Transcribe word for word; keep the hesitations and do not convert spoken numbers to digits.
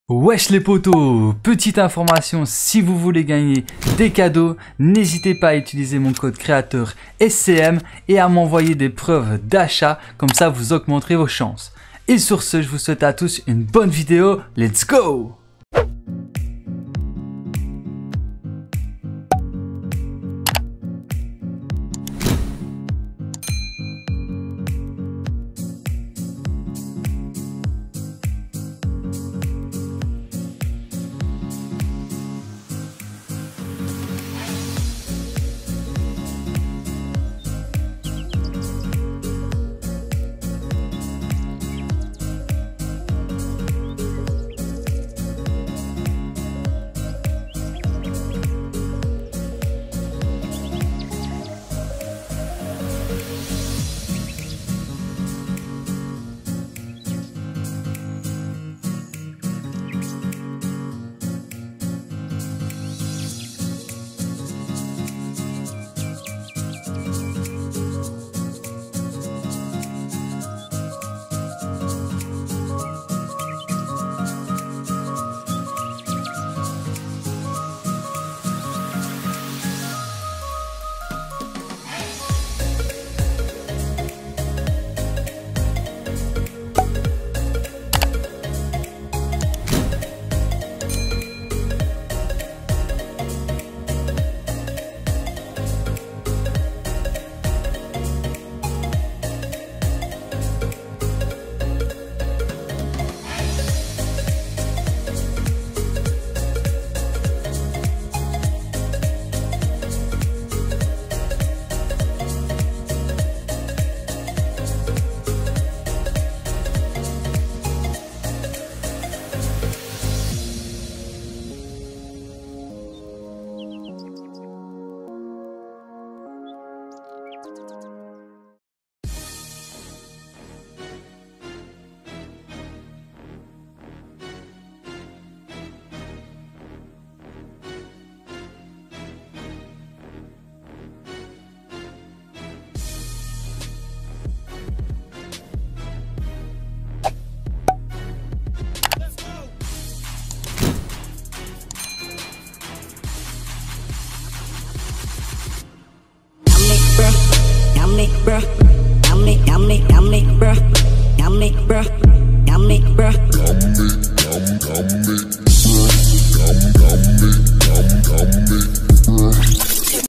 Wesh les potos, petite information, si vous voulez gagner des cadeaux, n'hésitez pas à utiliser mon code créateur S C M et à m'envoyer des preuves d'achat, comme ça vous augmenterez vos chances. Et sur ce, je vous souhaite à tous une bonne vidéo, let's go! Bruh, yummy, yummy, yummy, bruh, yummy, bruh, yummy, bruh, yummy, yum, yummy, bruh, yum, yummy, yum, yummy, bruh.